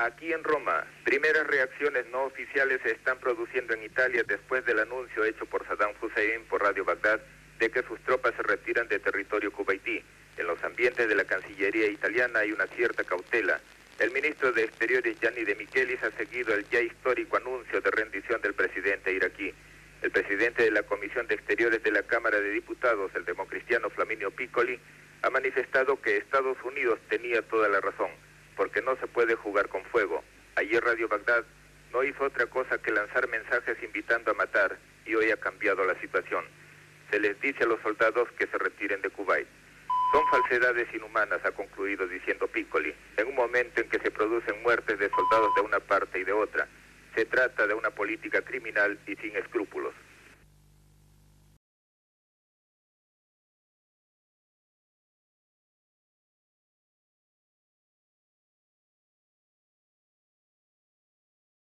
Aquí en Roma, primeras reacciones no oficiales se están produciendo en Italia después del anuncio hecho por Saddam Hussein por Radio Bagdad de que sus tropas se retiran de territorio cubaití. En los ambientes de la Cancillería italiana hay una cierta cautela. El ministro de Exteriores, Gianni De Michelis, ha seguido el ya histórico anuncio de rendición del presidente iraquí. El presidente de la Comisión de Exteriores de la Cámara de Diputados, el democristiano Flaminio Piccoli, ha manifestado que Estados Unidos tenía toda la razón, porque no se puede jugar con fuego. Ayer Radio Bagdad no hizo otra cosa que lanzar mensajes invitando a matar, y hoy ha cambiado la situación. Se les dice a los soldados que se retiren de Kuwait. Son falsedades inhumanas, ha concluido diciendo Piccoli, en un momento en que se producen muertes de soldados de una parte y de otra. Se trata de una política criminal y sin escrúpulos.